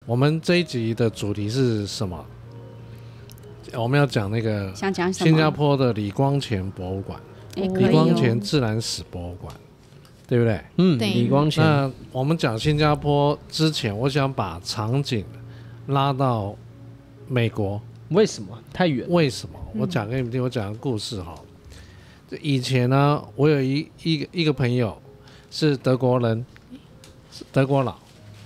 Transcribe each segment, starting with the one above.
我们这一集的主题是什么？我们要讲那个想讲什么？ 新加坡的李光前博物馆，李光前自然史博物馆，对不对？ 李光前。 那我们讲新加坡之前，我想把场景拉到美国。 为什么？太远。 为什么？我讲给你们听，我讲个故事哈。以前呢，我有一个朋友是德国人，是德国佬，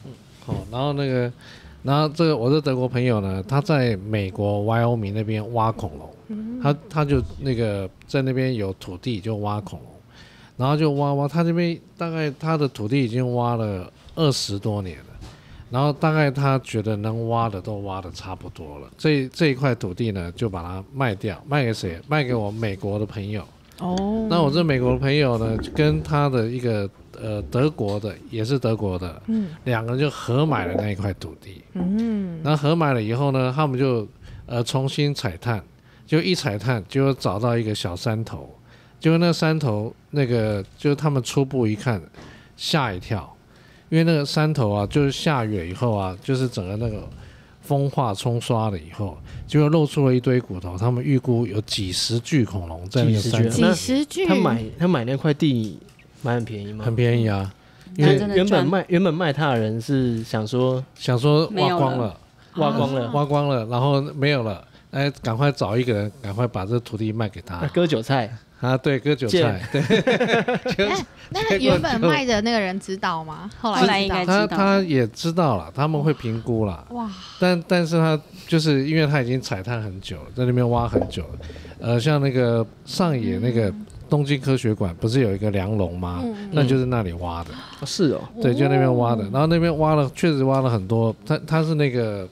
然后这个我的德国朋友呢，他在美国 Wyoming 那边挖恐龙，他就那个在那边有土地就挖恐龙，然后就挖，他这边大概他的土地已经挖了20多年了，然后大概他觉得能挖的都挖的差不多了，这一块土地呢就把它卖掉，卖给谁？卖给我美国的朋友。那我这美国的朋友呢，跟他的一个德国的也是德国的，两个人就合买了那一块土地，然后合买了以后呢，他们就重新采炭，就一采炭就找到一个小山头，结果那山头那个就是他们初步一看吓一跳，因为那个山头啊，就是下雨了以后啊，就是整个那个风化冲刷了以后，结果露出了一堆骨头。他们预估有几十具恐龙在那个山头。 几十具。 他买那块地买很便宜吗？ 很便宜啊，因为原本卖他的人是想说挖光了，然后没有了，哎，赶快找一个人，赶快把这土地卖给他， 割韭菜。 啊，对，割韭菜，对。 那原本卖的那个人知道吗？后来应该知道。 他也知道了，他们会评估了。哇！但是他就是因为他已经采炭很久了，在那边挖很久了。像那个上野那个东京科学馆，不是有一个梁龙吗？那就是那里挖的。 是哦。 对，就那边挖的。然后那边确实挖了很多。他是那个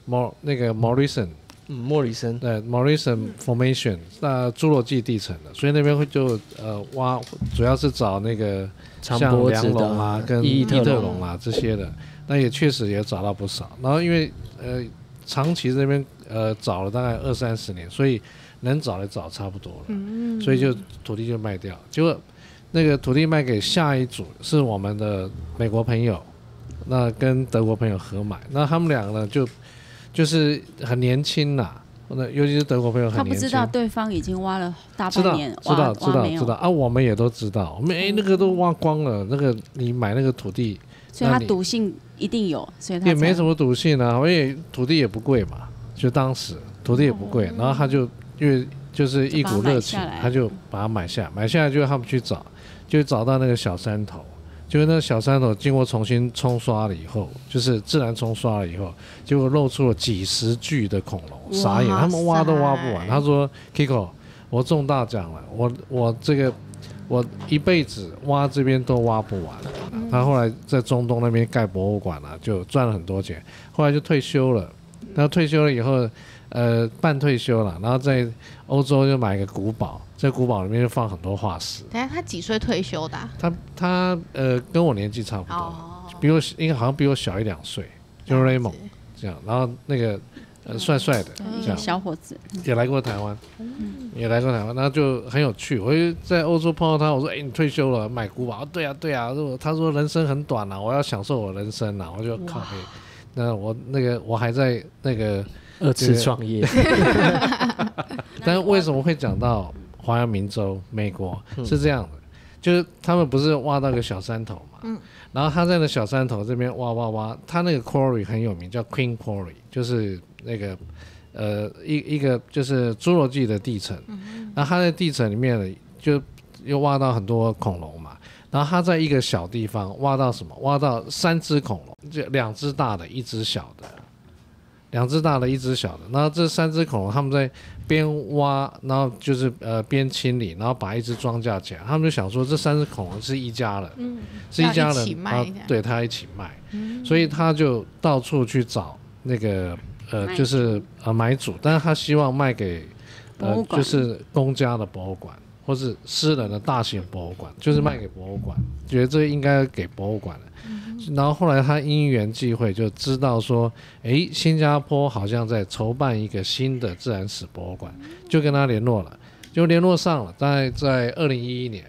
Morrison。 莫里森对 Morrison Formation， 那侏罗纪地层的，所以那边会就挖，主要是找那个像梁龙啊、跟异特龙啊这些的，那也确实也找到不少。然后因为长期这边找了大概20-30年，所以能找的找差不多了，所以就土地就卖掉。结果那个土地卖给下一组是我们的美国朋友，那跟德国朋友合买，那他们两个呢就是很年轻啦，尤其是德国朋友很年轻。 他不知道对方已经挖了大半年， 知道啊，我们也都知道，我们那个都挖光了，那个你买那个土地， 所以它毒性一定有，所以它也没什么毒性啊，因为土地也不贵嘛，就当时土地也不贵，然后他就因为就是一股热情，他就把它买下来就他们去找，就找到那个小山头。就是那个小山头经过重新冲刷了以后，就是自然冲刷了以后，结果露出了几十具的恐龙，傻眼，他们挖都挖不完。他说 ：“Kiko， 我中大奖了，我一辈子挖这边都挖不完。”他后来在中东那边盖博物馆啊，就赚了很多钱，后来就退休了。那退休了以后，半退休了，然后在欧洲就买一个古堡。在古堡里面就放很多化石。 等下他几岁退休的？ 他跟我年纪差不多，比我应该好像比我小1-2岁，就 Raymond 这样。然后那个帅帅的这样小伙子， 也来过台湾，然后就很有趣。我就在欧洲碰到他，我说：“你退休了，买古堡？”对啊。他说：“人生很短啊，我要享受我人生啊。”我就靠北。那我还在那个 2次创业。 但是为什么会讲到华阳明州美国是这样的，就是他们不是挖到一个小山头嘛，然后他在那小山头这边挖，他那个 quarry 很有名，叫 Queen Quarry， 就是那个一个就是侏罗纪的地层，然后他在地层里面呢就又挖到很多恐龙嘛，然后他在一个小地方挖到什么？挖到3只恐龙，就2只大的，1只小的。2只大的，1只小的，然后这3只恐龙他们在边挖，然后就是边清理，然后把一只装架起来。他们就想说这3只恐龙是一家人，是一家人，对他一起卖，所以他就到处去找那个就是买主，但是他希望卖给就是公家的博物馆或是私人的大型博物馆，就是卖给博物馆，觉得这应该给博物馆了。然后后来他因缘际会就知道说，新加坡好像在筹办一个新的自然史博物馆，就跟他联络了，就联络上了。大概在2011年，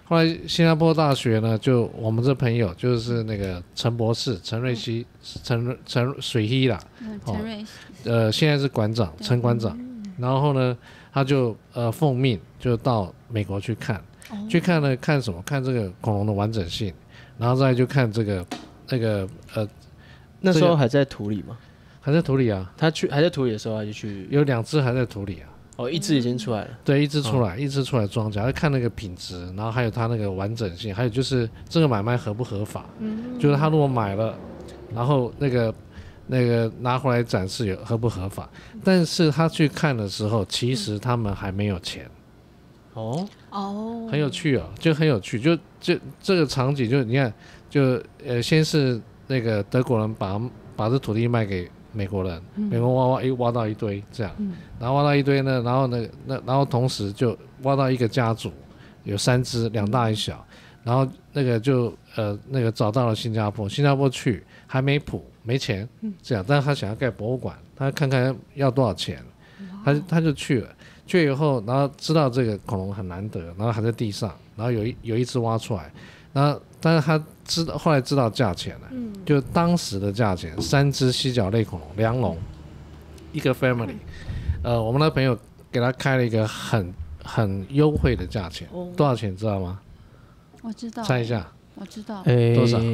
后来新加坡大学呢，就我们这朋友就是那个陈博士，陈瑞希，陈水希啦， 陈瑞， 现在是馆长，陈馆长。然后呢，他就奉命就到美国去看，去看呢看什么？看这个恐龙的完整性，然后再就看这个那时候还在土里吗？ 还在土里啊。 他去还在土里的时候，他就去有2只还在土里啊。 哦，一只已经出来了。 对，一只出来，一只出来装甲，要看那个品质，然后还有它那个完整性，还有就是这个买卖合不合法。就是他如果买了，然后那个拿回来展示有合不合法，但是他去看的时候，其实他们还没有钱。 哦， 很有趣哦，就很有趣，就这个场景，就你看，就先是那个德国人把这土地卖给美国人，美国挖到一堆这样，然后挖到一堆呢，然后然后同时就挖到一个家族，有3只，2大1小，然后那个就那个找到了新加坡去还没谱没钱，这样，但是他想要盖博物馆，他看看要多少钱，他就去了。去以后，然后知道这个恐龙很难得，然后还在地上，然后有一只挖出来，然后但是他后来知道价钱了，就当时的价钱，3只犀角类恐龙，2笼，一个 family，我们的朋友给他开了一个很优惠的价钱，多少钱你知道吗？ 我知道， 猜一下， 我知道， 多少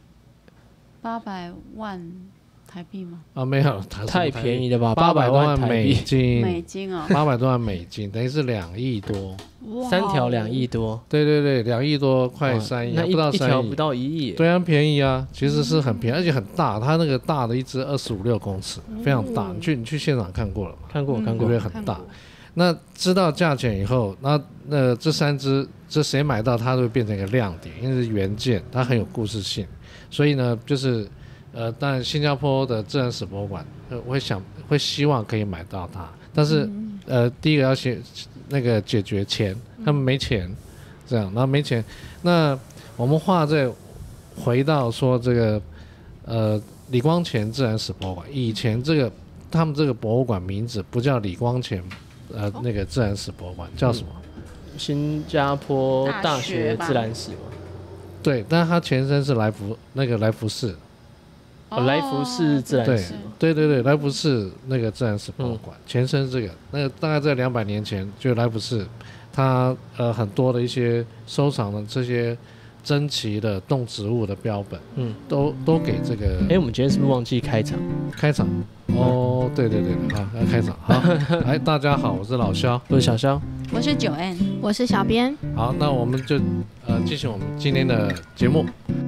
？800万台币吗？ 没有， 太便宜了吧 ，800多万美金， 美金哦 ，800多万美金，等于是2亿多 ，3条2亿多， 对2亿多，快3亿， 那不到3亿， 一条不到1亿， 对啊，便宜啊，其实是很便宜，而且很大，它那个大的一只25-26公尺，非常大，你去现场看过了吗？ 看过， 对不对？很大。那知道价钱以后，那这3只，这谁买到它都会变成一个亮点，因为是原件，它很有故事性，所以呢，就是当然新加坡的自然史博物馆，会希望可以买到它，但是第一个要先那个解决钱，他们没钱，这样，然后没钱，那我们话再回到说这个李光前自然史博物馆，以前他们这个博物馆名字不叫李光前那个自然史博物馆，叫什么？ 新加坡大学自然史吗？ 对，但是它前身是来福士。 来福士自然史， 对，来福士那个自然史博物馆，前身这个，那个大概在200年前，就来福士，它很多的一些收藏的这些珍奇的动植物的标本，都给这个。 我们今天是不是忘记开场？ 哦，对，好，要开场，好，来，大家好，我是老肖， 我是小肖， 我是9N， 我是小编。 好，那我们就进行我们今天的节目。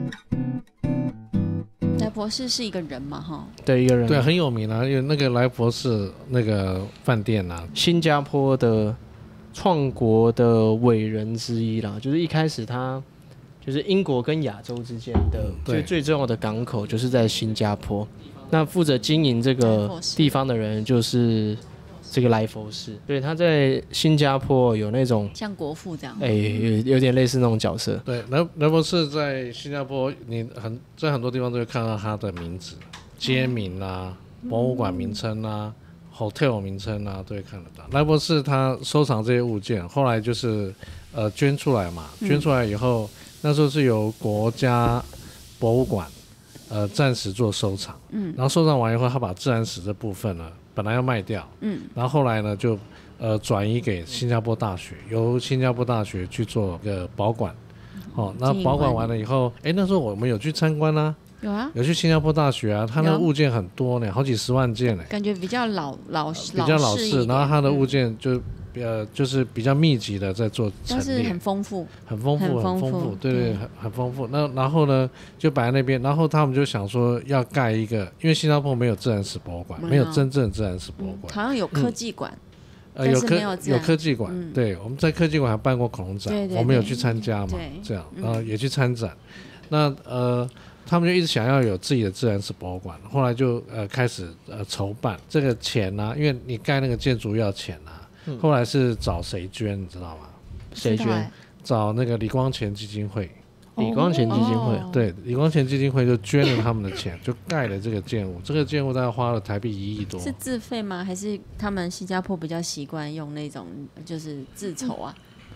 来博士是一个人嘛，哈， 对，一个人， 对，很有名啊，因为那个来博士那个饭店啊， 新加坡的创国的伟人之一啦，就是一开始他就是英国跟亚洲之间的最重要的港口，就是在新加坡。那负责经营这个地方的人就是这个来佛士，对，他在新加坡有那种像国父这样， 有点类似那种角色。 对，来佛士在新加坡，你在很多地方都会看到他的名字，街名啊、博物馆名称啊、hotel 名称啊，都会看得到。来佛士他收藏这些物件，后来就是捐出来嘛，捐出来以后，那时候是由国家博物馆暂时做收藏，然后收藏完以后，他把自然史这部分呢，本来要卖掉，然后后来呢就转移给新加坡大学，由新加坡大学去做个保管，那保管完了以后，那时候我们有去参观啊，有去新加坡大学啊，它那个物件很多呢，好几十万件呢， 感觉比较老式， 然后它的物件就是比较密集的在做陈列， 但是很丰富， 对，很丰富。那然后呢，就摆在那边，然后他们就想说要盖一个，因为新加坡没有自然史博物馆，没有真正的自然史博物馆， 好像有科技馆， 有科技馆，对，我们在科技馆还办过恐龙展，我们有去参加嘛，这样，然后也去参展。那他们就一直想要有自己的自然史博物馆，后来就开始筹办这个钱啊，因为你盖那个建筑要钱啊。后来是找谁捐，你知道吗？ 谁捐？ 找那个李光前基金会。 李光前基金会， 对，李光前基金会就捐了他们的钱，就盖了这个建物。这个建物大概花了台币1亿多。 是自费吗？还是他们新加坡比较习惯用那种就是自筹啊？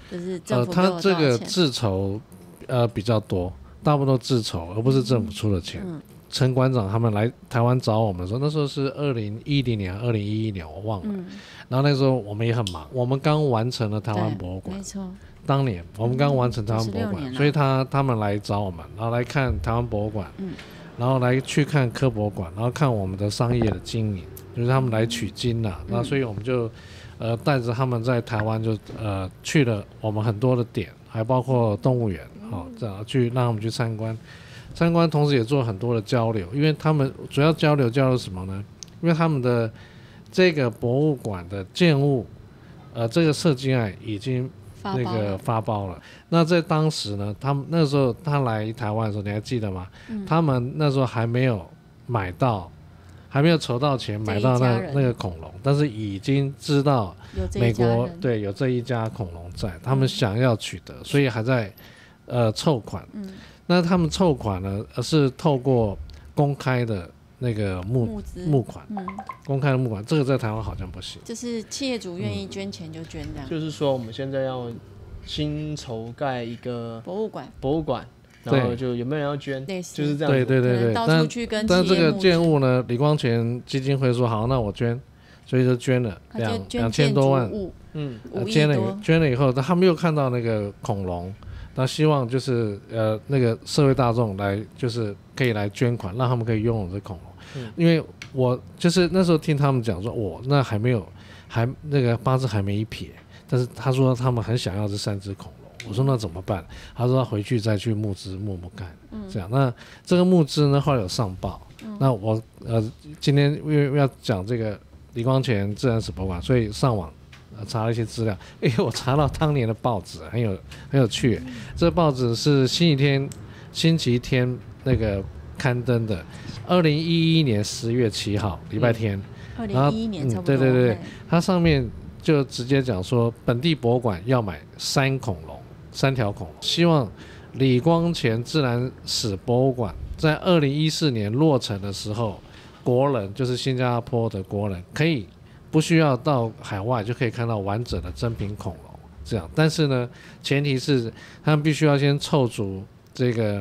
就是政府给他我这个多少钱？ 自筹比较多，大部分都自筹，而不是政府出的钱。陈馆长他们来台湾找我们的时候，那时候是2010年、2011年，我忘了。然后那时候我们也很忙，我们刚完成了台湾博物馆， 没错， 当年我们刚完成台湾博物 96 馆， 年了所以他们来找我们，然后来看台湾博物馆，然后来去看科博馆，然后看我们的商业的经营，就是他们来取经啦。然后所以我们就带着他们在台湾就去了我们很多的点，还包括动物园，这样去让他们去参观。参观同时也做很多的交流，因为他们主要交流什么呢？因为他们的这个博物馆的建物，这个设计案已经发包了。那在当时呢，他们那时候他来台湾的时候，你还记得吗？他们那时候还没有买到，还没有筹到钱买到那个恐龙，但是已经知道美国对有这一家恐龙在，他们想要取得，所以还在凑款。那他们凑款呢，是透过公开的那个募款，公开的募款，这个在台湾好像不行。 就是企业主愿意捐钱就捐这样。 就是说我们现在要新筹盖一个博物馆， 然后就有没有人要捐，就是这样子。 对。 到处去跟但这个建物呢，李光前基金会说好，那我捐，所以就捐了2000多万，捐了以后，他们又看到那个恐龙。那希望就是那个社会大众来就是可以来捐款，让他们可以拥有这恐龙。因为我就是那时候听他们讲说，那那个八字还没一撇，但是他说他们很想要这3只恐龙。我说那怎么办？他说他回去再去募资募看，这样。那这个募资呢，后来有上报。那我今天因为要讲这个李光前自然史博物馆，所以上网。查了一些资料，我查到当年的报纸很有趣。这报纸是星期天那个刊登的，2011年10月7号礼拜天。 2011年差不多。 对，它上面就直接讲说，本地博物馆要买3条恐龙，希望李光前自然史博物馆在2014年落成的时候，国人就是新加坡的国人可以。不需要到海外就可以看到完整的真品恐龙，这样。但是呢，前提是他们必须要先凑足这个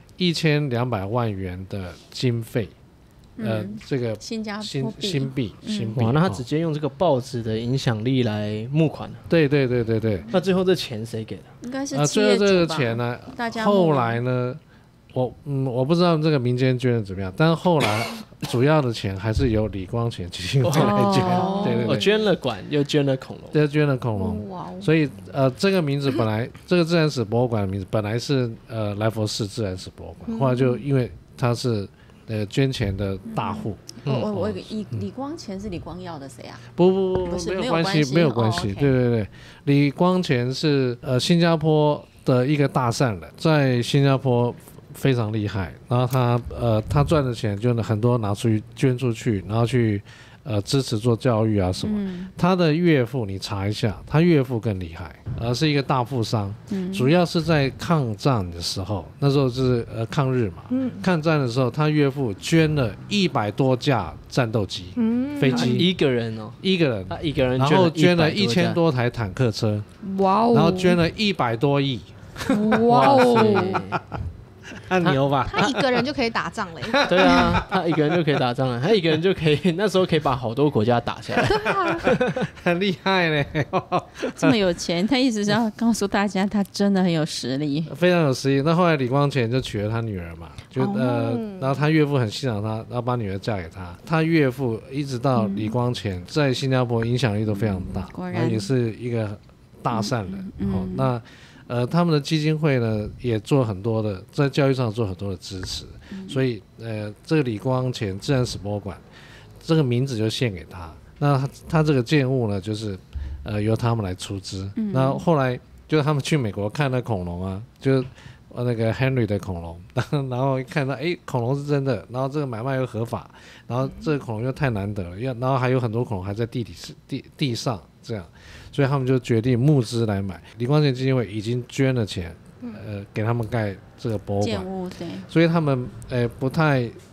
1200万元的经费，这个新加坡新币。 哇，那他直接用这个报纸的影响力来募款。 对。 那最后这钱谁给的？ 应该是企业主吧。 最后这个钱呢，后来呢，我不知道这个民间捐的怎么样，但是后来主要的钱还是由李光前基金会来捐。对， 我捐了馆，又捐了恐龙， 又捐了恐龙。所以这个名字本来这个自然史博物馆的名字本来是来佛寺自然史博物馆，后来就因为他是捐钱的大户。 我李光前是李光耀的谁啊？ 不，没有关系。对，李光前是新加坡的一个大善人，在新加坡。非常厉害，然后他赚的钱就很多拿出去捐出去，然后去支持做教育啊什么。他的岳父你查一下，他岳父更厉害，是一个大富商，主要是在抗战的时候，那时候是抗日嘛，抗战的时候他岳父捐了100多架战斗机，飞机， 一个人， 他一个人，然后捐了1000多台坦克车，然后捐了100多亿， 哇哦！ 他牛吧？ 他一个人就可以打仗了。 对啊，他一个人就可以打仗了，他一个人就可以，那时候可以把好多国家打下来， 很厉害嘞！ 这么有钱，他意思是要告诉大家，他真的很有实力， 非常有实力。那后来李光前就娶了他女儿嘛，然后他岳父很欣赏他，然后把女儿嫁给他。他岳父一直到李光前在新加坡影响力都非常大，然后也是一个大善人。那。他们的基金会呢也做很多的在教育上做很多的支持，所以这个李光前自然史博物馆这个名字就献给他。那他这个建物呢就是由他们来出资。那后来就他们去美国看那恐龙啊，就那个 Henry 的恐龙，然后看到恐龙是真的，然后这个买卖又合法，然后这个恐龙又太难得了，然后还有很多恐龙还在地上这样。所以他们就决定募资来买。李光前基金会已经捐了钱，给他们盖这个博物馆。 对。 所以他们不太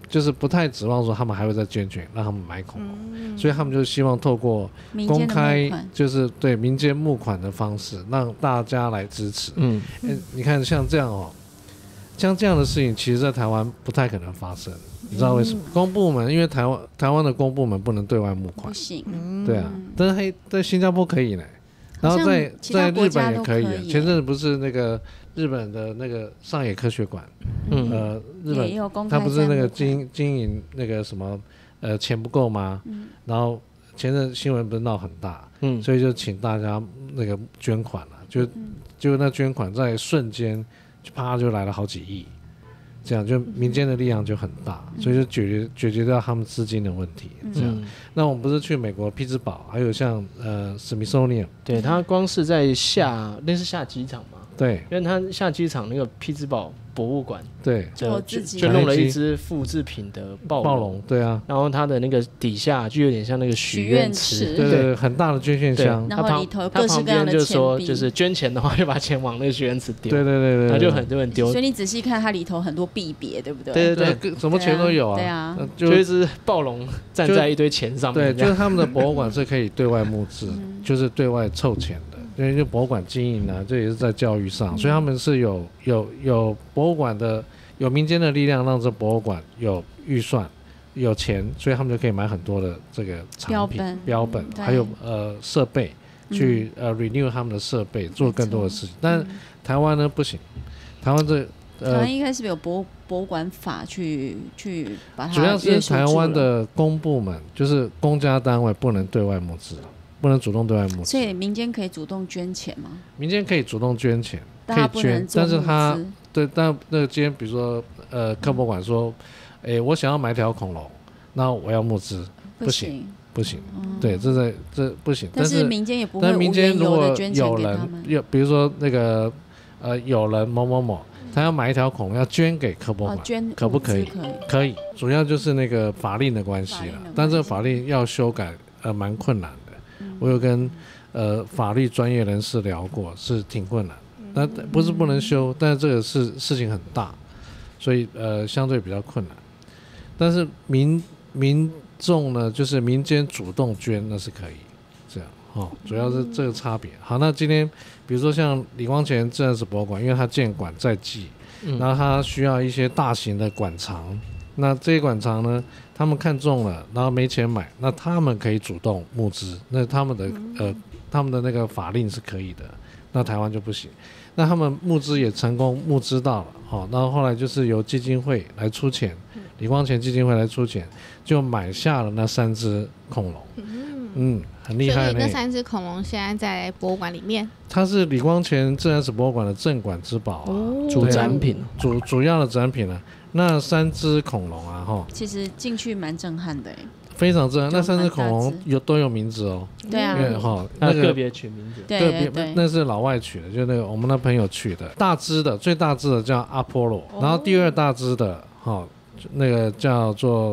就是不太指望说他们还会再捐钱让他们买恐龙，所以他们就希望透过公开就是对民间募款的方式让大家来支持。你看像这样像这样的事情，其实在台湾不太可能发生。你知道为什么？公部门因为台湾的公部门不能对外募款， 不行。 对啊，但是在新加坡可以呢，然后在日本也可以。前阵子不是那个日本的那个上野科学馆，日本他不是那个经营那个什么钱不够吗？然后前阵新闻不是闹很大，所以就请大家那个捐款了，就那捐款在瞬间啪就来了好几亿。这样就民间的力量就很大，所以就解决掉他们资金的问题。这样，那我们不是去美国匹兹堡，还有像Smithsonian， 对，他光是在那是下机场嘛？ 对， 因为他下机场那个匹兹堡博物馆， 对， 就弄了一只复制品的暴龙， 对啊， 然后它的那个底下就有点像那个许愿池， 对，很大的捐献箱， 然后里头各式各样的钱币， 就说就是捐钱的话，就把钱往那个许愿池丢， 对， 然后就很多人丢， 所以你仔细看它里头很多币别，对不对？ 对，什么钱都有啊， 对啊， 就一只暴龙站在一堆钱上面， 对，就是他们的博物馆是可以对外募资，就是对外凑钱的。因为就博物馆经营呢，这也是在教育上，所以他们是有博物馆的有民间的力量，让这博物馆有预算、有钱，所以他们就可以买很多的这个产品、标本，还有设备去renew 他们的设备，做更多的事情。但台湾呢不行，台湾台湾应该是有博物馆法去把它主要是台湾的公部门，就是公家单位不能对外募资。不能主动对外募资， 所以民间可以主动捐钱吗？ 民间可以主动捐钱， 可以捐， 但是他对，但那个今天比如说科博馆说，我想要买条恐龙，那我要募资，不行，对，这不行。 但是民间也不会无缘由的捐钱给他们。 比如说那个有人某某某，他要买一条恐龙要捐给科博馆，可不可以？可以，主要就是那个法令的关系了，但这个法令要修改蛮困难的。我有跟法律专业人士聊过，是挺困难的。但不是不能修，但是这个事情很大，所以相对比较困难。但是民众呢，就是民间主动捐那是可以，这样主要是这个差别。好，那今天比如说像李光前自然史博物馆，因为它建馆在即，然后它需要一些大型的馆藏，那这些馆藏呢？他们看中了，然后没钱买，那他们可以主动募资，那他们的那个法令是可以的，那台湾就不行。那他们募资也成功募资到了，然后后来就是由基金会来出钱，李光前基金会来出钱，就买下了那3只恐龙，很厉害。 所以那3只恐龙现在在博物馆里面， 它是李光前自然史博物馆的镇馆之宝主展品， 主要的展品那3只恐龙其实进去蛮震撼的非常震撼。那3只恐龙都有名字对啊， 那个个别取名字， 对， 那是老外取的，就那个我们那朋友取的。大只的最大只的叫阿波罗，然后第2大只的那个叫做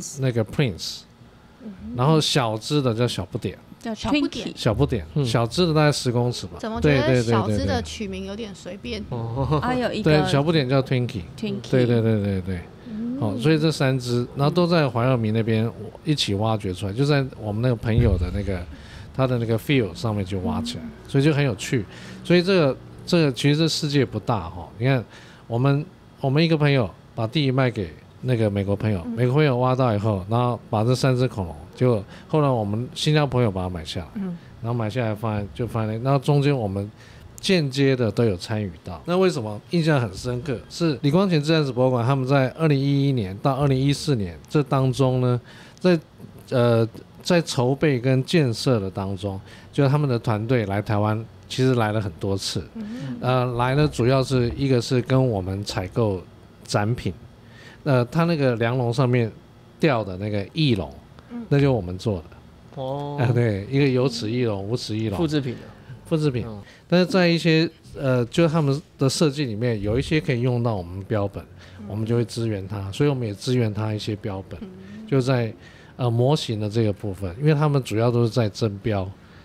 Prince，然后小只的叫小不点。 叫小不点， 小只的大概10公尺吧。 怎么觉得小只的取名有点随便？ 有一个对，小不点叫 Twinkie， 对，所以这3只，然后都在怀俄明那边一起挖掘出来，就在我们那个朋友的那个他的那个 field 上面就挖起来，所以就很有趣。所以这个其实这世界不大你看我们一个朋友把地卖给那个美国朋友，美国朋友挖到以后，然后把这3只恐龙，结果后来我们新加坡朋友把它买下来，然后买下来放在，然后中间我们间接的都有参与到。那为什么印象很深刻？是李光前自然史博物馆他们在2011年到2014年这当中呢，在筹备跟建设的当中，就他们的团队来台湾，其实来了很多次。来呢主要是一个是跟我们采购展品。它那个梁龙上面吊的那个翼龙，那就是我们做的。对，一个有齿翼龙、无齿翼龙， 复制品。 但是在一些就他们的设计里面，有一些可以用到我们标本，我们就会支援它，所以我们也支援它一些标本，就在模型的这个部分，因为他们主要都是在争标，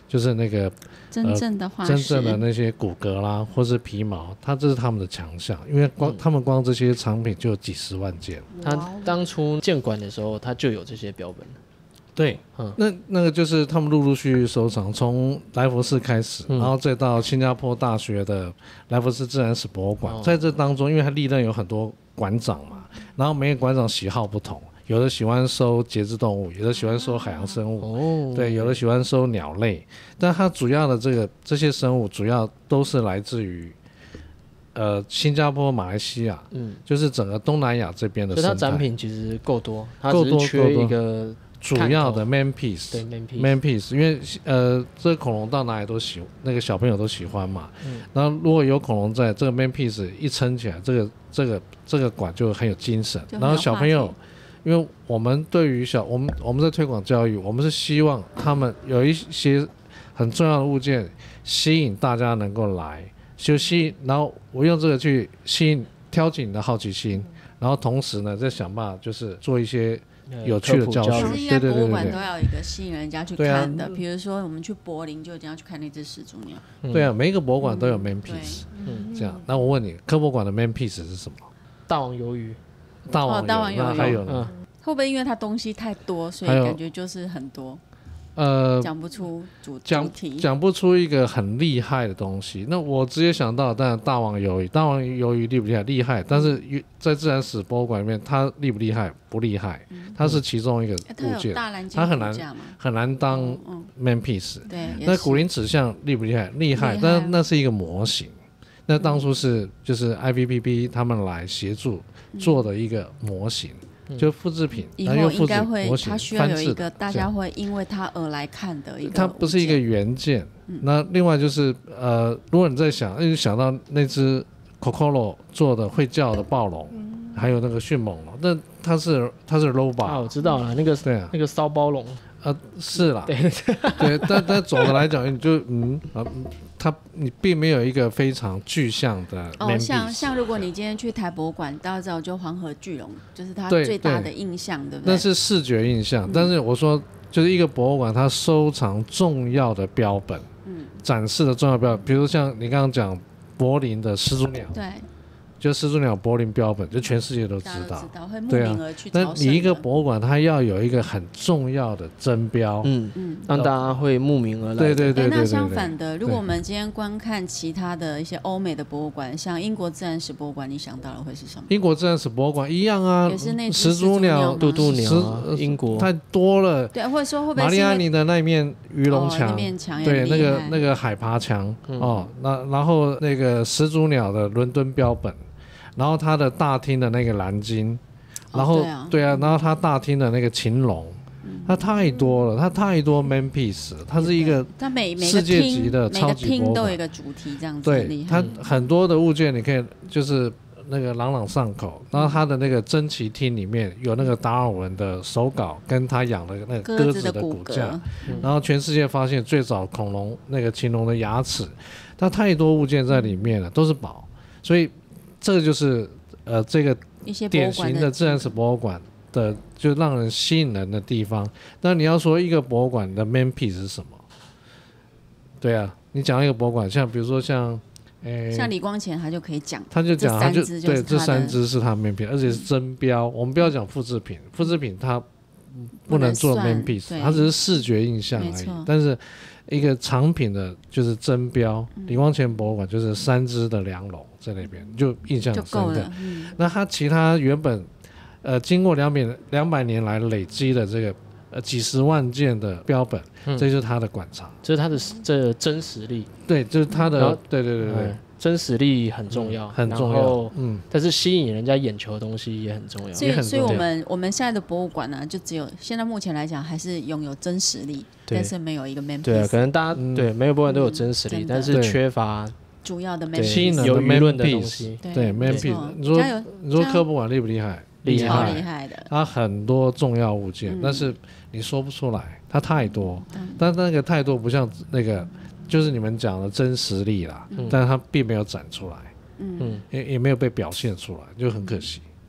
就是那个真正的化石， 真正的那些骨骼啦，或是皮毛，这是他们的强项，因为他们光这些藏品就有几十万件。 他当初建馆的时候，他就有这些标本。 对，那个就是他们陆陆续续收藏，从莱佛士开始，然后再到新加坡大学的莱佛士自然史博物馆，在这当中，因为他历任有很多馆长嘛，然后每个馆长喜好不同。有的喜欢收节肢动物，有的喜欢收海洋生物，对，有的喜欢收鸟类，但它主要的这些生物主要都是来自于新加坡、马来西亚，就是整个东南亚这边的生态。 所以它展品其实够多，它只是缺一个主要的 man piece， 对 man piece， 因为这个恐龙到哪里都那个小朋友都喜欢嘛。然后如果有恐龙在，这个 man piece 一撑起来，这个馆就很有精神。然后小朋友。因为我们对于我们在推广教育，我们是希望他们有一些很重要的物件吸引大家能够来，然后我用这个去挑起你的好奇心，然后同时呢再想办法就是做一些有趣的教学。 其实应该博物馆都要有一个吸引人家去看的，比如说我们去柏林就一定要去看那只始祖鸟。 对啊，每一个博物馆都有 man piece，这样。那我问你，科博馆的 man piece 是什么？ 大王鱿鱼。 大王鱿鱼，那还有呢？ 会不会因为它东西太多，所以感觉就是很多？讲不出主题， 讲不出一个很厉害的东西。那我直接想到，当然大王鱿鱼厉不厉害？厉害，但是在自然史博物馆里面，它厉不厉害？不厉害，它是其中一个物件，它很难当 man piece。 对， 那古灵齿象厉不厉害？厉害，但那是一个模型。那当初就是 IVPP 他们来协助做的一个模型，就复制品。 以后应该会，它需要有一个大家会因为它而来看的一个。 它不是一个原件。那另外就是如果你在想到那只 Kokoro 做的会叫的暴龙，还有那个迅猛龙，那它是 robot。 我知道了，那个对啊，那个骚包龙。 是啦，对，但总的来讲，你就你并没有一个非常具象的像如果你今天去台博馆，大家知道就黄河巨龙，就是它最大的印象，对不对？ 那是视觉印象，但是我说就是一个博物馆，它收藏重要的标本，展示的重要标本，比如像你刚刚讲柏林的始祖鸟， 对。 就始祖鸟柏林标本，就全世界都知道， 会慕名而去朝圣的。 那你一个博物馆，它要有一个很重要的真标， 让大家会慕名而来。 对。 那相反的，如果我们今天观看其他的一些欧美的博物馆，像英国自然史博物馆，你想到的会是什么？ 英国自然史博物馆一样啊， 也是那始祖鸟、 渡渡鸟，英国太多了。 对，或者说会不会玛丽安妮的那一面鱼龙墙，对，那个海爬墙然后那个始祖鸟的伦敦标本。然后它的大厅的那个蓝鲸，然后然后它大厅的那个禽龙，它太多了，它太多 man piece， 它是一个世界级的超级博物馆， 每个厅都有一个主题，这样子。 对，它很多的物件你可以就是那个朗朗上口。然后它的那个珍奇厅里面有那个达尔文的手稿，跟他养的那个鸽子的骨架，然后全世界发现最早恐龙那个禽龙的牙齿，它太多物件在里面了，都是宝，所以。这个就是这个典型的自然史博物馆的就让人吸引人的地方。那你要说一个博物馆的 man piece 是什么？对啊，你讲一个博物馆，像比如说像李光前他就可以讲， 他就讲对这三只是他的 man piece， 而且是真标。我们不要讲复制品，复制品它不能做 man piece， 它只是视觉印象而已。但是一个藏品的就是真标，李光前博物馆就是3只的梁龙在那边，就印象很深刻。那它其他原本经过200年来累积的这个几十万件的标本，这就是它的馆藏， 这是它的这真实力。 对，就是它的对。 真实力很重要， 很重要。 但是吸引人家眼球的东西也很重要。 所以我们现在的博物馆呢，就只有现在目前来讲还是拥有真实力，但是没有一个 man piece。 对啊，可能大家每个博物馆都有真实力，但是缺乏主要的 man piece， 吸引人的 man piece。对 man piece， 你说科博馆厉不厉害？ 超厉害的。 它很多重要物件，但是你说不出来，它太多。但那个太多不像那个。就是你们讲的真实力啦，但是它并没有展出来，也没有被表现出来，就很可惜。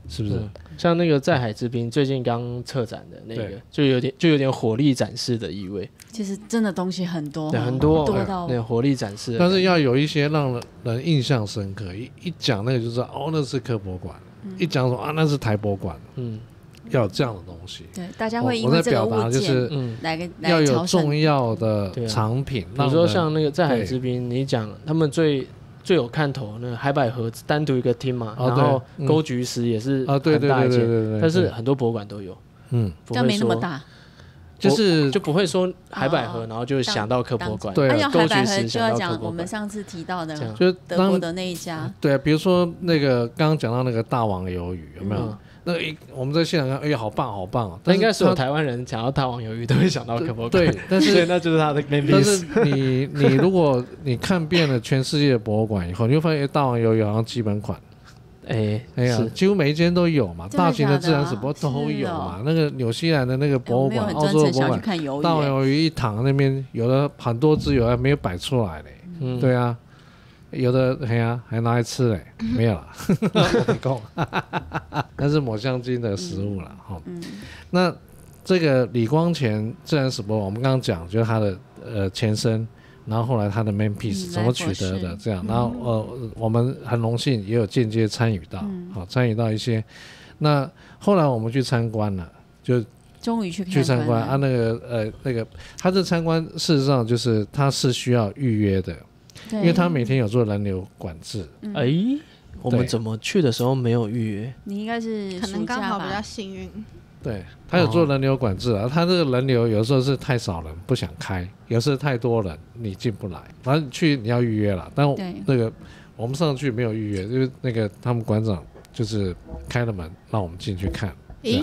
是不是？ 像那个在海之滨最近刚策展的那个，就有点火力展示的意味。 其实真的东西很多， 对，很多到那火力展示， 但是要有一些让人印象深刻，一讲那个就知道哦，那是科博馆，一讲说啊那是台博馆，要有这样的东西。 对，大家会因为这个物件要有重要的藏品， 比如说像那个在海之滨，你讲他们最有看头那个海百合单独一个厅嘛，然后沟菊石也是很大一件，但是很多博物馆都有， 这样没那么大。 就不会说海百合，然后就想到科博馆。 对， 要海百合就要讲我们上次提到的，就德国的那一家。 对，比如说那个刚刚讲到那个大王鱿鱼，有没有？那我们在现场看，哎呀，好棒，好棒哦！ 那应该所有台湾人想到大王鱿鱼都会想到科博馆。 对，但是那就是他的 main piece。 但是你如果你看遍了全世界的博物馆以后，你会发现大王鱿鱼好像基本款。哎呀，几乎每一间都有嘛，大型的自然史博都有嘛。那个纽西兰的那个博物馆，澳洲的博物馆，大王鱿鱼一躺那边，有的很多只有的没有摆出来嘞。对啊，有的还拿来吃嘞，没有了，我没空。那是抹香鲸的食物了哈。那这个李光前自然史博，我们刚刚讲就是它的前身。然后后来他的 main piece 怎么取得的这样，然后我们很荣幸也有间接参与到，参与到一些。那后来我们去参观了，就终于去参观啊，那个他这参观事实上就是他是需要预约的，因为他每天有做人流管制。 我们怎么去的时候没有预约？ 你应该是可能刚好比较幸运。 对，他有做人流管制啊，他这个人流有时候是太少人不想开，有时候太多人你进不来，反正你去你要预约了。但那个我们上去没有预约，因为那个他们馆长就是开了门让我们进去看。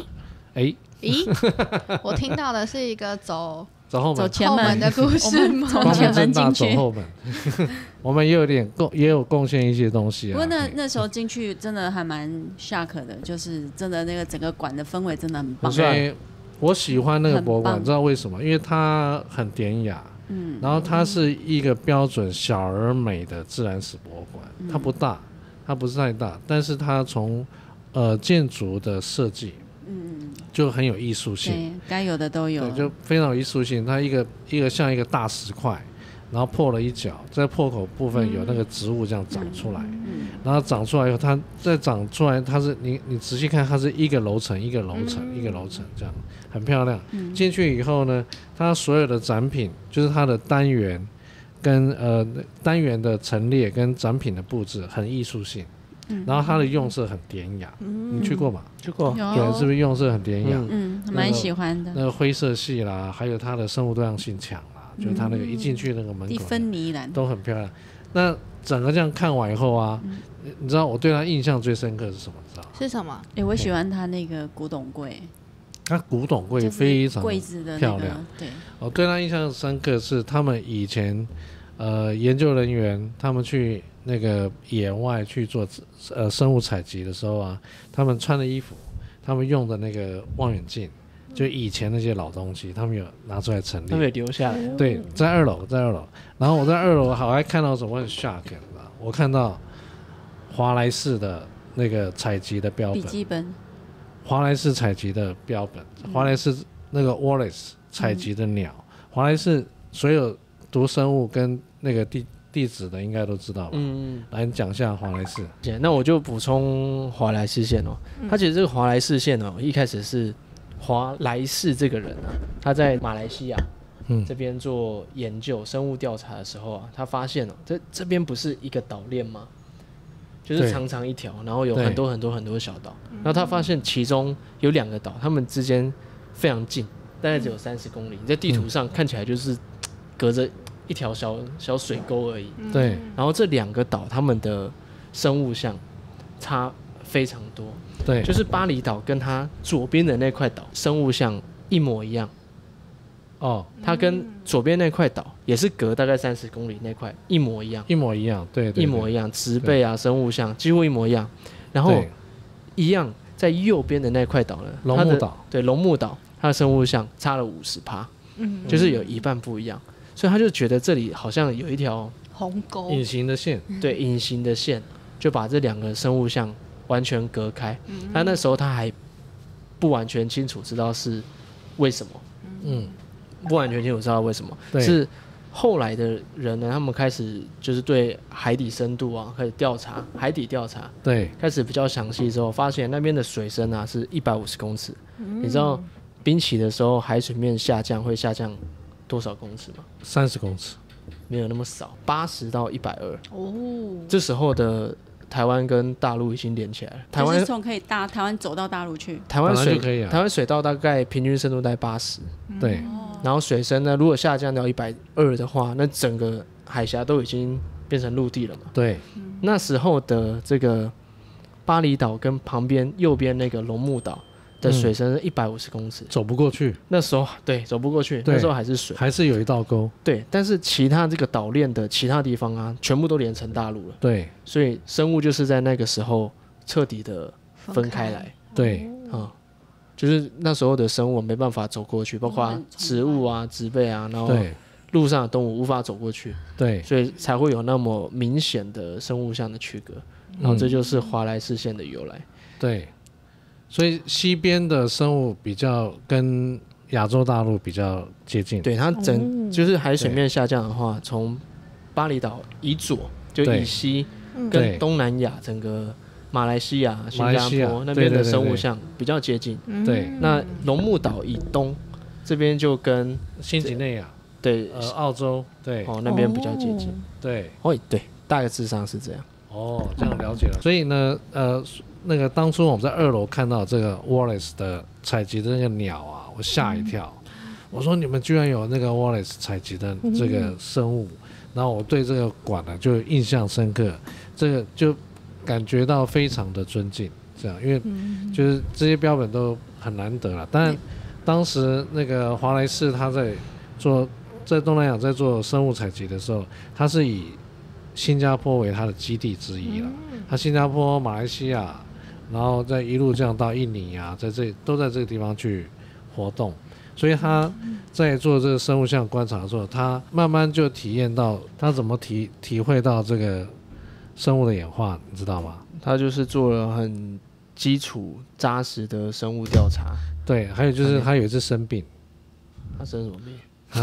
我听到的是一个走前门的故事吗？ 从前门进去， 走后门。我们也有贡献一些东西啊。 不过那时候进去真的还蛮 shock 的，就是真的那个整个馆的氛围真的很棒。 我喜欢那个博物馆，你知道为什么？因为它很典雅，然后它是一个标准小而美的自然史博物馆。它不大，它不是太大，但是它从建筑的设计。就很有艺术性， 对，该有的都有， 对，就非常有艺术性。它一个像一个大石块，然后破了一角，在破口部分有那个植物这样长出来，然后长出来以后，它再长出来，它是你仔细看，它是一个楼层一个楼层一个楼层这样，很漂亮。进去以后呢，它所有的展品就是它的单元跟单元的陈列跟展品的布置很艺术性。然后它的用色很典雅，你去过吗？ 去过， 对，是不是用色很典雅？ 蛮喜欢的。 那个灰色系啦，还有它的生物多样性强啦，就是它那个一进去那个门口， 蒂芬尼蓝都很漂亮。那整个这样看完以后啊，你知道我对它印象最深刻是什么？知道是什么？ 我喜欢它那个古董柜。 它古董柜非常柜子的漂亮， 对。 我对它印象深刻是他们以前研究人员他们去那个野外去做生物采集的时候啊，他们穿的衣服，他们用的那个望远镜，就以前那些老东西，他们有拿出来陈列， 他们有留下来。 对，在二楼。然后我在二楼还看到什么很 shock 的，我看到华莱士的那个采集的标本，笔记本， 华莱士采集的标本，华莱士那个 Wallace 采集的鸟，华莱士所有读生物跟那个地质的应该都知道吧？来，你讲一下华莱士。 那我就补充华莱士线哦。他其实这个华莱士线哦，一开始是华莱士这个人啊，他在马来西亚这边做研究生物调查的时候啊，他发现哦，这边不是一个岛链吗？就是长长一条，然后有很多很多很多小岛。然后他发现其中有2个岛，它们之间非常近，大概只有30公里。你在地图上看起来就是隔着一条小水沟而已。 对。 然后这2个岛，它们的生物相差非常多。 对。 就是巴厘岛跟它左边的那块岛生物相一模一样。它跟左边那块岛也是隔大概30公里那块一模一样。一模一样， 对， 一模一样，植被啊，生物相几乎一模一样。然后一样在右边的那块岛呢， 龙目岛， 对，龙目岛，它的生物相差了50%，就是有一半不一样。所以他就觉得这里好像有一条鸿沟， 隐形的线， 对，隐形的线，就把这2个生物相完全隔开。但那时候他还不完全清楚知道是为什么，不完全清楚知道为什么，是后来的人呢，他们开始就是对海底深度啊开始调查，海底调查， 对， 开始比较详细之后，发现那边的水深啊是150公尺。你知道冰期的时候海水面下降会下降多少公尺吗 ？30公尺， 没有那么少，80到120。哦，这时候的台湾跟大陆已经连起来了。台湾就是从可以台湾走到大陆去。 台湾水就可以啊。 台湾水道大概平均深度在80， 对。 然后水深呢，如果下降到120的话，那整个海峡都已经变成陆地了嘛。 对。 那时候的这个巴厘岛跟旁边右边那个龙目岛的水深是150公尺， 走不过去。 那时候对，走不过去，那时候还是水， 还是有一道沟。 对，但是其他这个岛链的其他地方啊，全部都连成大陆了。 对， 所以生物就是在那个时候彻底的分开来。 对， 就是那时候的生物没办法走过去，包括植物啊、植被啊，然后路上的动物无法走过去， 对， 所以才会有那么明显的生物相的区隔。然后这就是华莱士线的由来。 对，所以西边的生物比较跟亚洲大陆比较接近。 对，它就是海水面下降的话，从巴厘岛以左就以西跟东南亚整个马来西亚、新加坡那边的生物相比较接近。 对， 那龙目岛以东这边就跟新几内亚、 对澳洲对那边比较接近。 对， 对，大概致上是这样。 这样了解了。所以呢，那个当初我们在2楼看到这个 Wallace 的采集的那个鸟啊，我吓一跳。我说你们居然有那个 Wallace 采集的这个生物，然后我对这个馆呢就印象深刻，这个就感觉到非常的尊敬。这样，因为就是这些标本都很难得了。但当时那个华莱士他在东南亚在做生物采集的时候，他是以新加坡为他的基地之一了。他新加坡、马来西亚，然后再一路这样到印尼啊，都在这个地方去活动。所以他在做这个生物相观察的时候，他慢慢就体验到他怎么体会到这个生物的演化，你知道吗？ 他就是做了很基础扎实的生物调查。 对，还有就是他有一次生病。 他生什么病？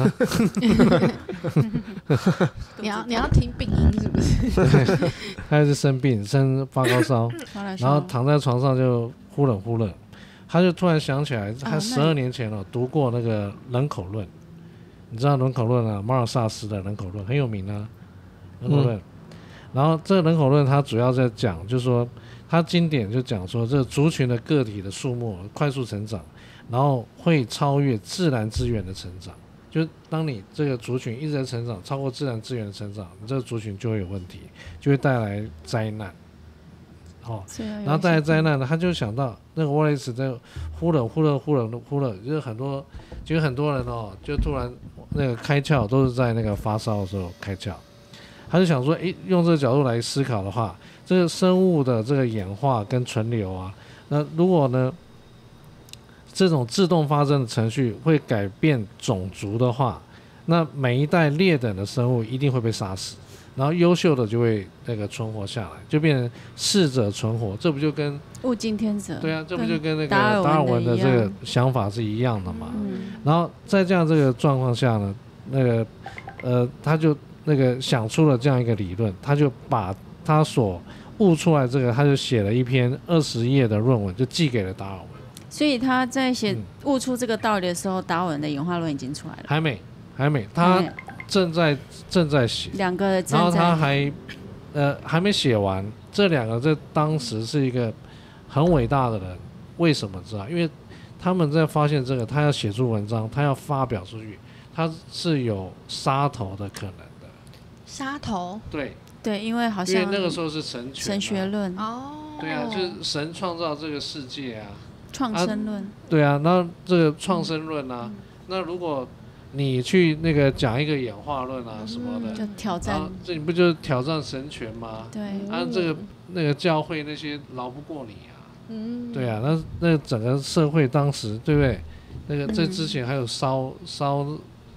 你要听病因是不是？ 他就是生病，发高烧，然后躺在床上就忽冷忽热，他就突然想起来，他12年前读过那个人口论，你知道人口论啊，马尔萨斯的人口论很有名啊，人口论。然后这个人口论它主要在讲，就是说它经典就讲说，这个族群的个体的数目快速成长，然后会超越自然资源的成长。就当你这个族群一直在成长，超过自然资源的成长，你这个族群就会有问题，就会带来灾难。然后带来灾难呢，他就想到那个 Wallace 在忽冷忽热，就是很多人就突然那个开窍都是在那个发烧的时候开窍。他就想说，用这个角度来思考的话，这个生物的这个演化跟存留啊，那如果呢？这种自动发生的程序会改变种族的话，那每一代劣等的生物一定会被杀死，然后优秀的就会那个存活下来，就变成适者存活。这不就跟物竞天择？ 对啊，这不就跟那个达尔文的这个想法是一样的嘛？然后在这样这个状况下呢，那个他就那个想出了这样一个理论，他就把他所悟出来这个，他就写了一篇20页的论文，就寄给了达尔文。 所以他在悟出这个道理的时候，达尔文的演化论已经出来了。 还没，他正在写。 两个正在， 然后他还没写完。这两个在当时是一个很伟大的人，为什么知道？因为他们在发现这个，他要写出文章，他要发表出去，他是有杀头的可能的。 杀头？ 对，因为好像因为那个时候是神权、 神学论对啊，就是神创造这个世界啊。 创生论， 对啊，那这个创生论啊，那如果你去那个讲一个演化论啊什么的， 就挑战， 这你不就是挑战神权吗？ 对， 这个那个教会那些饶不过你啊，对啊，那整个社会当时对不对？那个在之前还有烧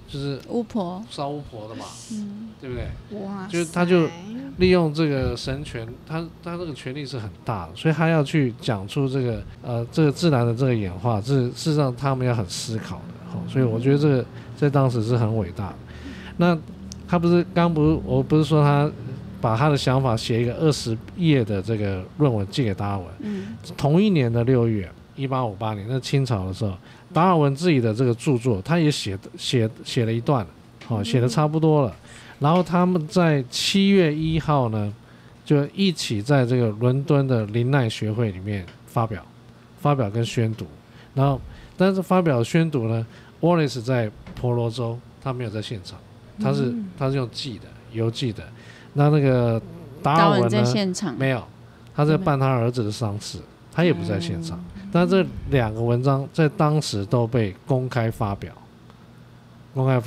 就是巫婆烧巫婆的嘛，对不对？ 哇塞， 就是他就利用这个神权，他这个权力是很大的，所以他要去讲出这个自然的这个演化，事实上他们要很思考的，所以我觉得这个在当时是很伟大的。那他我不是说他把他的想法写一个20页的这个论文寄给达尔文，同一年的6月，1858年，那清朝的时候，达尔文自己的这个著作，他也写了一段，写的差不多了。然后他们在7月1号呢，就一起在这个伦敦的林奈学会里面发表跟宣读。然后，但是发表宣读呢 ，Wallace 在婆罗洲，他没有在现场，他是用邮寄的。那个达尔文呢， 在现场没有，他在办他儿子的丧事，他也不在现场。但这2个文章在当时都被公开发表，那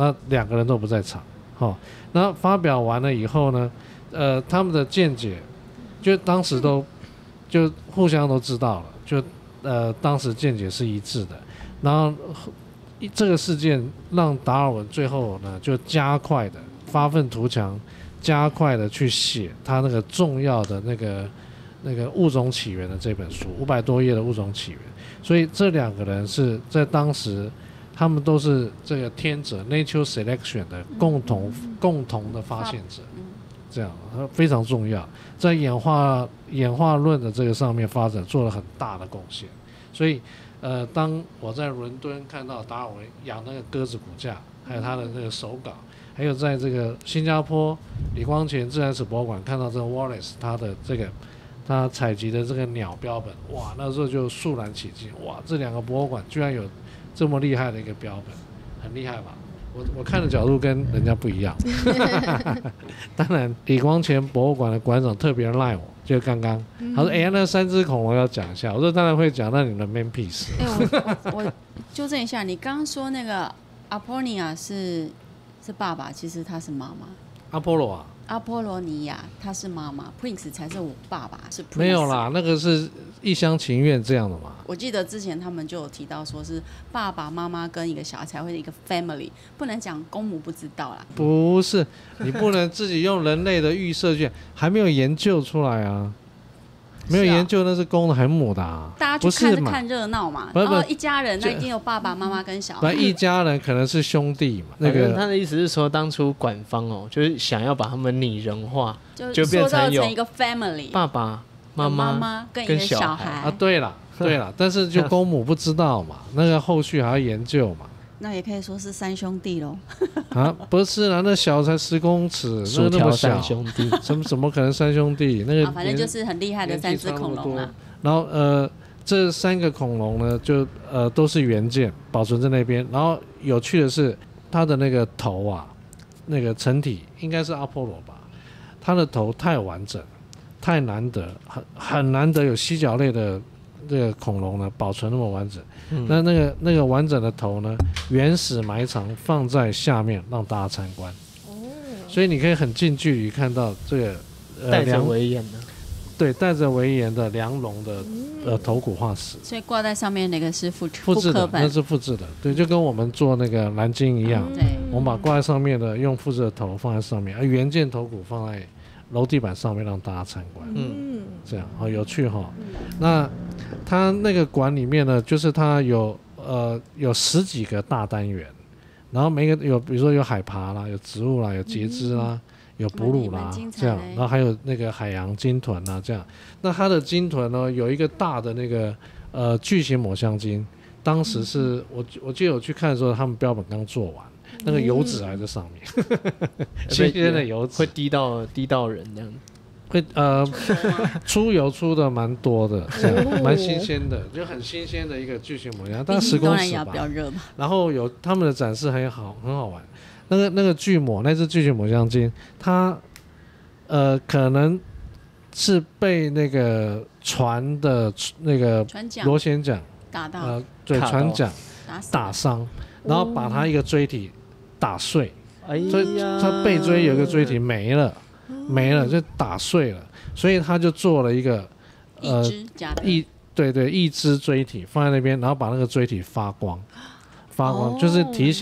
2个人都不在场。那发表完了以后呢，他们的见解，就当时就互相都知道了，就当时见解是一致的。然后这个事件让达尔文最后呢，就加快的发愤图强，加快的去写他那个重要的那个物种起源的这本书，500多页的物种起源。所以这2个人是在当时，他们都是这个天择 （nature selection） 的共同的发现者，这样非常重要，在演化论的这个上面发展做了很大的贡献。所以当我在伦敦看到达尔文养那个鸽子骨架，还有他的那个手稿，还有在这个新加坡李光前自然史博物馆看到这个 Wallace 他采集的这个鸟标本，哇，那时候就肃然起敬，哇，这2个博物馆居然有这么厉害的一个标本，很厉害吧？我看的角度跟人家不一样。当然，李光前博物馆的馆长特别赖我，就刚刚他说：“那3只恐龙要讲一下。”我说：“当然会讲，那你们 main piece。” 我纠正一下，你刚刚说那个 Apollonia 是爸爸，其实他是妈妈。 阿波罗啊， 阿波罗尼亚他是妈妈 ，Prince 才是我爸爸，是 Prince。 没有啦，那个是一厢情愿这样的嘛。 我记得之前他们就有提到说是爸爸妈妈跟一个小孩才会一个 family， 不能讲公母不知道啦。 不是，你不能自己用人类的预设去，还没有研究出来啊。没有研究那是公的还是母的啊？ 大家去看是看热闹嘛，然后一家人那一定有爸爸妈妈跟小孩。 一家人可能是兄弟嘛。 那个他的意思是说，当初馆方就是想要把他们拟人化，就变成一个 family， 爸爸妈妈跟一个小孩啊。对了，但是就公母不知道嘛，那个后续还要研究嘛。 那也可以说是3兄弟咯。 啊，不是啦，那小才10公尺， 薯条3兄弟， 怎么可能3兄弟？那个反正就是很厉害的3只恐龙啦。 然后这3个恐龙呢，就都是原件，保存在那边。然后有趣的是，它的那个头啊，那个成体应该是阿波罗吧，它的头太完整，太难得，很难得有蜥脚类的这个恐龙呢保存那么完整。那个完整的头呢，原始埋藏放在下面让大家参观。所以你可以很近距离看到这个带着围檐的， 对，带着围檐的梁龙的头骨化石。 所以挂在上面那个是复制的， 本， 那是复制的，对，就跟我们做那个蓝鲸一样，我们把挂在上面的用复制的头放在上面，而原件头骨放在楼地板上面让大家参观。这样好有趣哈。那它那个馆里面呢，就是它有10几个大单元，然后每个比如说有海爬啦，有植物啦，有节肢啦，有哺乳啦，这样，然后还有那个海洋鲸豚啦，这样。那它的鲸豚呢，有一个大的那个巨型抹香鲸，当时是我记得我去看的时候，他们标本刚做完，那个油脂还在上面，新鲜的油脂会滴到人这样。 会出油出的蛮多的，这样蛮新鲜的，就很新鲜的一个巨型抹香，大概10公尺吧。然后有他们的展示很好玩。那个巨抹，那只巨型抹香鲸，它可能是被那个船的那个螺旋桨打到， 对，船桨打伤，然后把它一个椎体打碎，所以它背椎有一个椎体没了，就打碎了，所以他就做了一个一只椎体放在那边，然后把那个椎体发光，就是提醒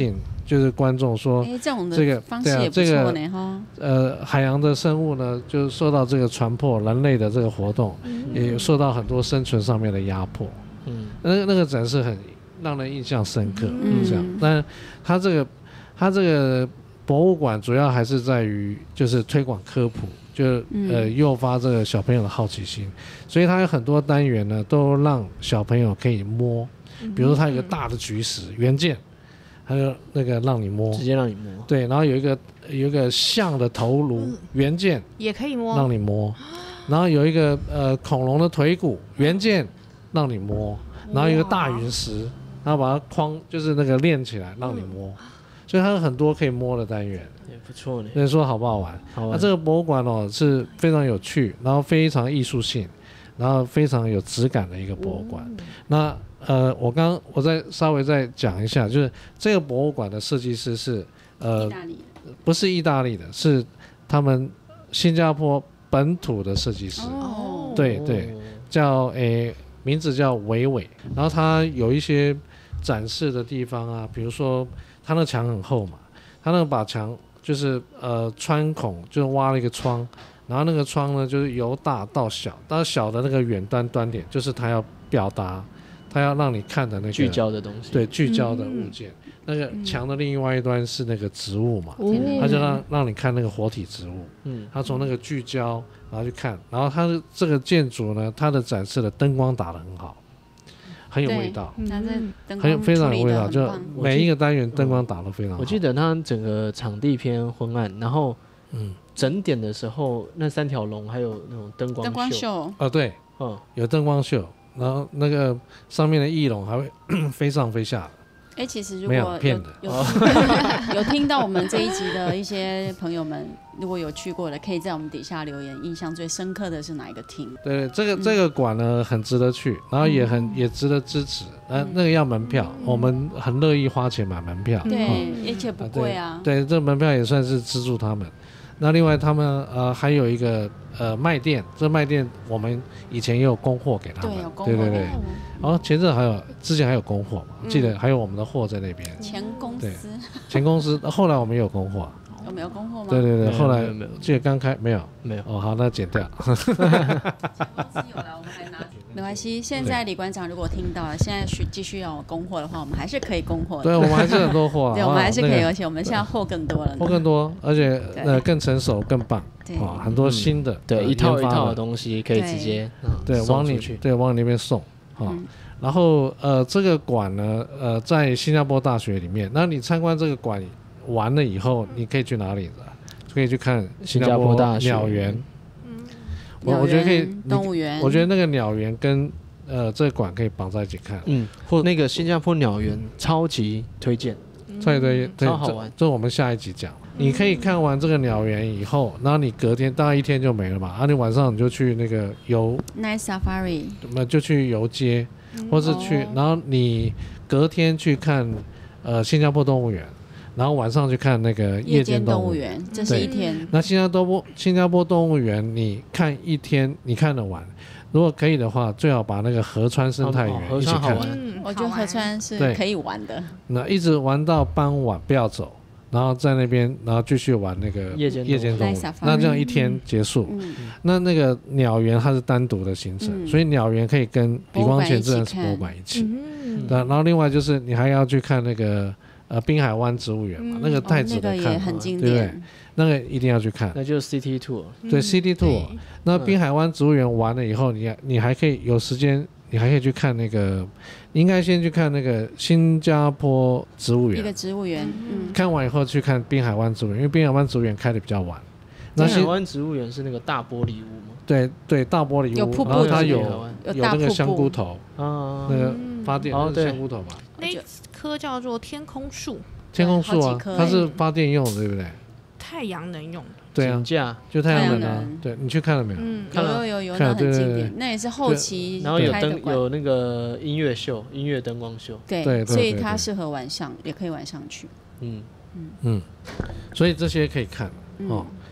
就是观众说， 这种这个的方式也不错呢哈。 海洋的生物呢，就受到这个船舶人类的这个活动，也受到很多生存上面的压迫。那个展示很让人印象深刻，这样。但它这个博物馆主要还是在于就是推广科普，就诱发这个小朋友的好奇心，所以它有很多单元呢，都让小朋友可以摸，比如说它有一个大的菊石原件，还有那个让你摸， 直接让你摸。 对，然后有一个象的头颅原件也可以摸， 让你摸，然后有一个恐龙的腿骨原件让你摸，然后有一个大陨石，然后把它就是那个链起来让你摸，所以它有很多可以摸的单元。 也不错呢。 所以说好不好玩？ 好玩。 这个博物馆是非常有趣，然后非常艺术性，然后非常有质感的一个博物馆。那我再稍微再讲一下，就是这个博物馆的设计师是意大利的， 不是意大利的，是他们新加坡本土的设计师。对，名字叫伟伟。然后他有一些展示的地方啊，比如说他那墙很厚嘛，他那个把墙就是穿孔就挖了一个窗，然后那个窗呢就是由大到小，到小的那个远端端点就是他要表达，他要让你看的那个聚焦的东西， 对，聚焦的物件。那个墙的另外一端是那个植物嘛，他就让你看那个活体植物，他从那个聚焦然后去看，然后他的这个建筑呢，它的展示的灯光打得很好，很有味道，非常有味道，就每一个单元灯光打得非常好。 我记得它整个场地偏昏暗，然后整点的时候那3条龙还有那种灯光秀对，有灯光秀，然后那个上面的翼龙还会飞上飞下的。 其实如果有听到我们这一集的一些朋友们，如果有去过的，可以在我们底下留言，印象最深刻的是哪一个厅？ 对，这个馆呢很值得去，然后也值得支持。那个要门票，我们很乐意花钱买门票。 对，而且不贵啊。 对，这门票也算是资助他们。那另外他们还有一个卖店，这卖店我们以前也有供货给他们。对。然后之前还有供货嘛，记得还有我们的货在那边。 前公司，后来我们也有供货。 有没有供货吗？ 对，后来记得刚开没有。好，那剪掉。 前公司有了，我们还拿。没关系，现在李馆长如果听到了，现在继续要供货的话，我们还是可以供货的。 对，我们还是很多货。 对，我们还是可以，而且我们现在货更多了。 货更多，而且更成熟、更棒。很多新的， 对，一套一套的东西可以直接往你那边送。然后这个馆呢，在新加坡大学里面。那你参观这个馆完了以后，你可以去哪里呢？可以去看新加坡大学鸟园。我觉得可以， 动物园。 我觉得那个鸟园跟这个馆可以绑在一起看。 或那个新加坡鸟园超级推荐， 对， 超好玩。 这我们下一集讲。你可以看完这个鸟园以后，然后你隔天大概1天就没了嘛，你晚上你就去那个 Night Safari， 就去游街，或是去，然后你隔天去看新加坡动物园，然后晚上去看那个夜间动物园， 这是1天。 那新加坡动物园你看1天你看得完，如果可以的话，最好把那个河川生态园一起看。 我觉得河川是可以玩的。 那一直玩到傍晚不要走，然后在那边，然后继续玩那个夜间动物，那这样1天结束。那个鸟园它是单独的行程，所以鸟园可以跟李光前自然史博物馆一起。然后另外就是你还要去看那个滨海湾植物园嘛，那个太值得看了， 那个也很经典， 对不对？那个一定要去看。 那就是 City Tour。 对 City Tour。那滨海湾植物园完了以后，你还可以有时间，你还可以去看那个，应该先去看那个新加坡植物园。 一个植物园。 看完以后去看滨海湾植物园，因为滨海湾植物园开的比较晚。 滨海湾植物园是那个大玻璃屋吗？ 对，大玻璃屋， 有瀑布， 然后它有那个香菇头，那个发电香菇头吧。 那棵叫做天空树。 天空树啊，它是发电用的，对不对？ 太阳能用的。 对啊，就太阳能啊。对，你去看了没有？ 有，那很经典，那也是后期然后有那个音乐秀，音乐灯光秀。 对，所以它适合晚上，也可以晚上去。 所以这些可以看哦。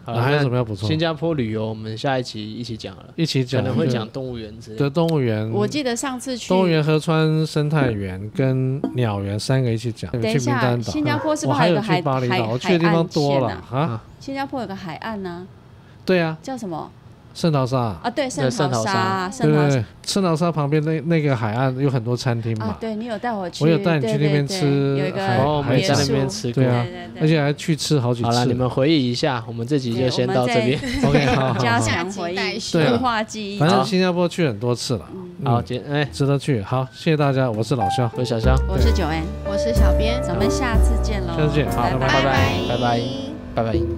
好， 还有什么要补充？ 新加坡旅游我们下一期一起讲了， 一起讲， 可能会讲动物园之类的。 对，动物园， 我记得上次去动物园、河川生态园跟鸟园3个一起讲。 等一下，新加坡是不是还有个去巴厘岛？我去的地方多了啊。 新加坡有个海岸呢。 对啊。 叫什么？ 圣淘沙啊，对，圣淘沙， 对，圣淘沙旁边那个海岸有很多餐厅嘛。 对，你有带我去， 我有带你去那边吃， 有一个我们在那边吃过， 对啊，而且还去吃好几次。 好了，你们回忆一下，我们这集就先到这边。 OK， 好， 加强回忆，深化记忆。 反正新加坡去很多次了， 好， 值得去。好，谢谢大家，我是老肖， 我是小肖， 我是9N， 我是小编， 咱们下次见喽， 下次见，好，拜拜， 拜拜。